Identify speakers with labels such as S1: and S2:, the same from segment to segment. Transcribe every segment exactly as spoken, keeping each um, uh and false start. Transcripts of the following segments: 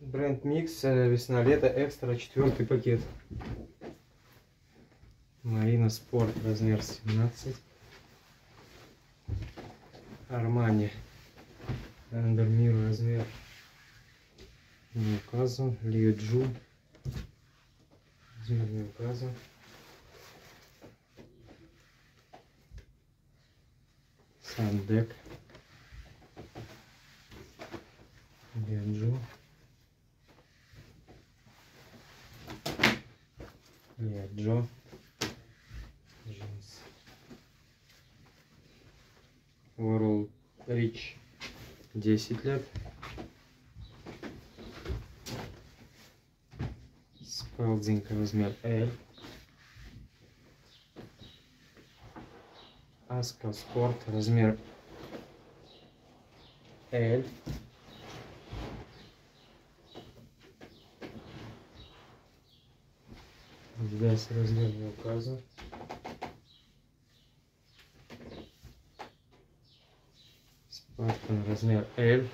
S1: Бренд Микс, весна-лето, экстра, четвертый пакет. Марина Спорт, размер семнадцать. Армани Андер Мир, размер не указан. Лиджу, размер не указан. Сандек, Лиджу, Лиджо, джинсы. World Rich, десять лет. Спелдинг, размер L. Аска Спорт, размер L. Здесь размер не указан. Спартан, размер L.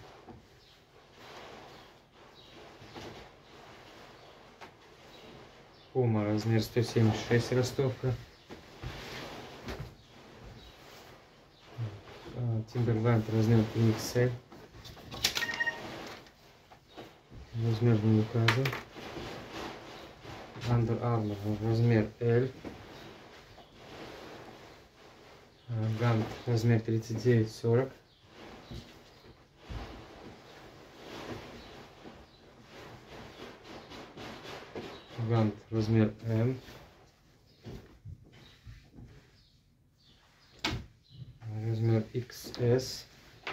S1: Пума, размер сто семьдесят шесть, ростовка. Тимберленд, размер три икс эль. Размер не указан. Under Armour, размер L. Гант, размер тридцать девять сорок. Гант, размер М. Размер икс эс.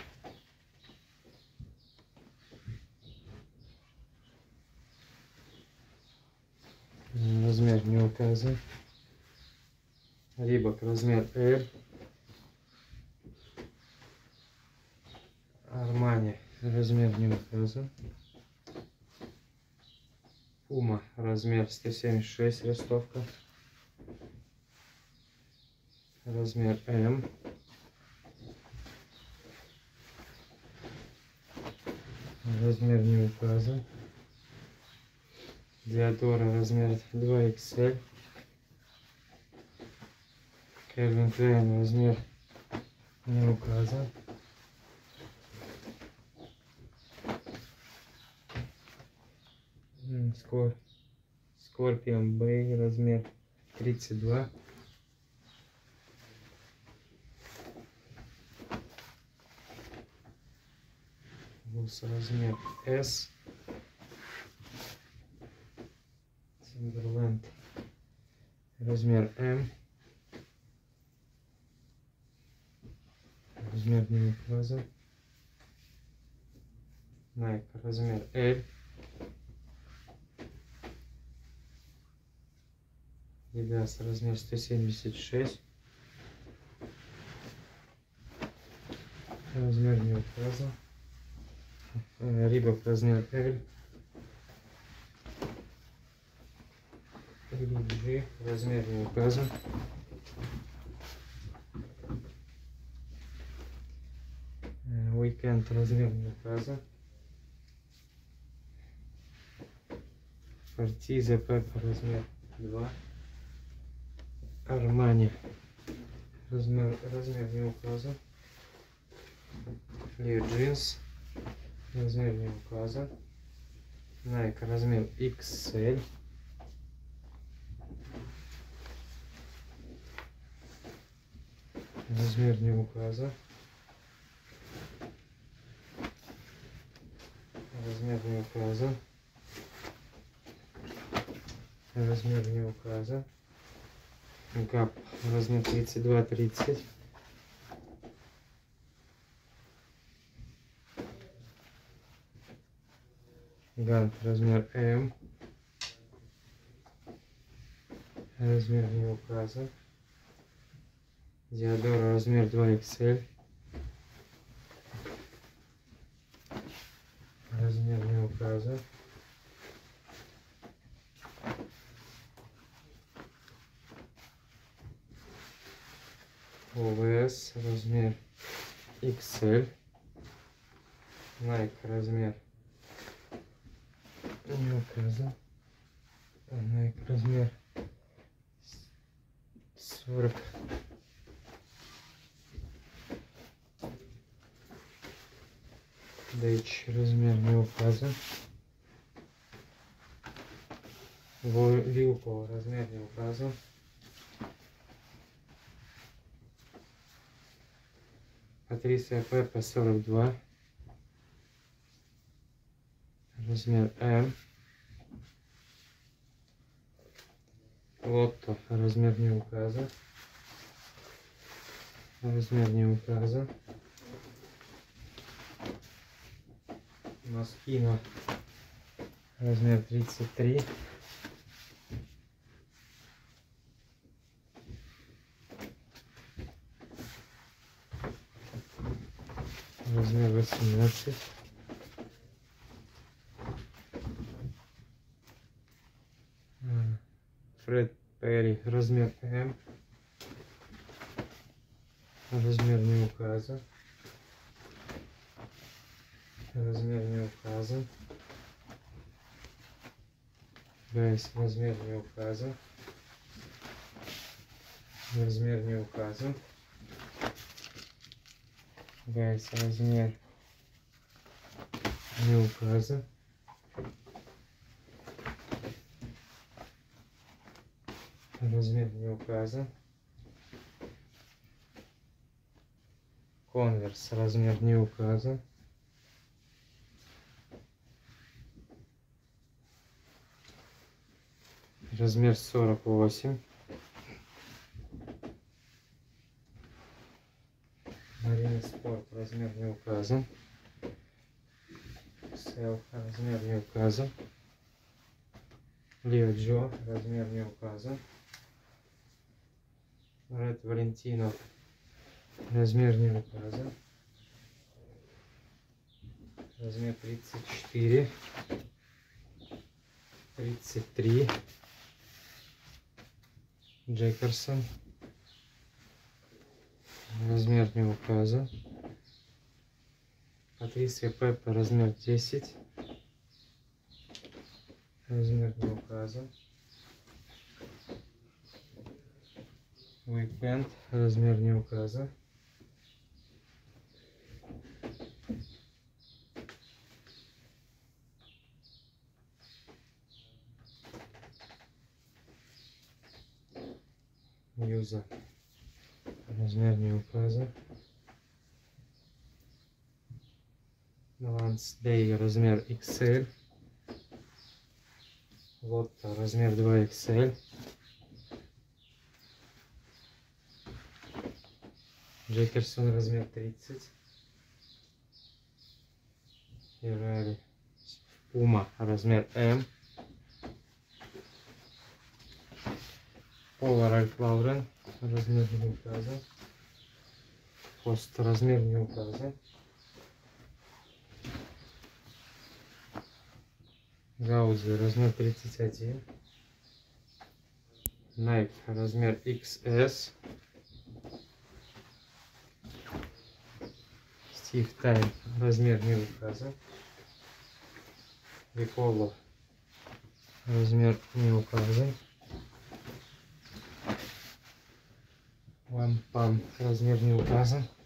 S1: Размер не указан. Рибок, размер L. Армани, размер не указан. Пума, размер сто семьдесят шесть, ростовка. Размер М. Размер не указан. Диадора, размер два икс эль. Кельвин Клейн, размер не указан. Скор... Скорпион Бэй, размер тридцать два. Бус, размер S. Тимберленд, размер М. Размер не указан. Nike, размер L. Adidas, размер сто семьдесят шесть. Размер не указан. Рибок, размер L. G, размер не указан. Weekend, размер не указан. Партиза Пеппа, размер два. Армани, размер, размер не указан. Лио джинс, размер не указан. Nike, размер икс эль. Размер не указан. Размер не указан. Размер не указан. Гап, размер тридцать два тридцать. Гант, размер М. Размер не указан. Диадора, размер два икс эль. Размер не указан. о вэ эс, размер икс эль. Nike, размер не указан. Nike размер сорок. Дейч размер не указан. Вилко размер не указан. Патрисия Пеппа сорок два. Размер М. Лотто размер не указан. Размер не указан. Москино размер тридцать три. Размер восемнадцать. Фред Перри размер М. Размер не указан. Размер не указан. Гайс, размер не указан. Размер не указан. Гайс, размер не указан. Размер не указан. Конверс, размер не указан. Размер сорок восемь. Марина Спорт, размер не указан. Сел, размер не указан. Лио Джо, размер не указан. Ред Валентино, размер не указан. Размер тридцать четыре. тридцать три. Джекерсон. Размер не указан. Патрисия Пеппа, размер десять. Размер не указан. Уикенд, размер не указан. Юза, размер не указан. Ланс Дэй, размер икс эль. Лотто, размер два икс эль. Джекерсон, размер тридцать. Феррари Пума, размер М. Пола Ральф Лаурен, размер не указан. Пост, размер не указан. Гаузи, размер тридцать один. Nike, размер икс эс. Стив Тайм, размер не указан. Виколо, размер не указан. Ван Пам, размер не указан.